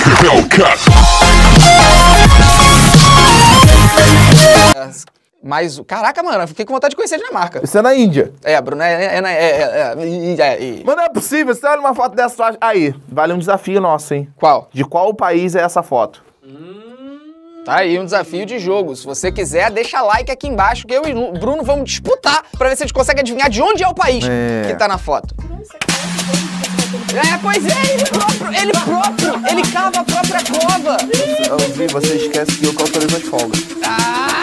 Mas, caraca, mano, eu fiquei com vontade de conhecer a Dinamarca. Isso é na Índia. É, Bruno, Mas não é possível, você olha uma foto dessa... Aí, vale um desafio nosso, hein? Qual? De qual país é essa foto? Tá aí um desafio de jogo. Se você quiser, deixa like aqui embaixo que eu e o Bruno vamos disputar pra ver se a gente consegue adivinhar de onde é o país que tá na foto. Pois é, ele cava a própria cova. Você esquece que eu autorizo as folgas.